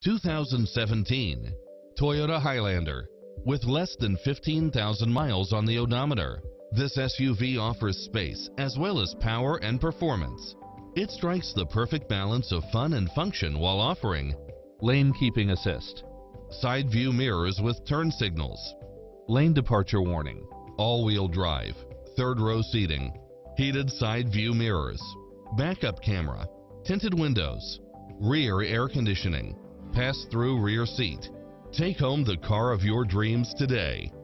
2017 Toyota Highlander. With less than 15,000 miles on the odometer, this SUV offers space as well as power and performance. It strikes the perfect balance of fun and function while offering lane keeping assist, side view mirrors with turn signals, lane departure warning, all-wheel drive, third row seating, heated side view mirrors, backup camera, tinted windows, rear air conditioning, pass-through rear seat. Take home the car of your dreams today.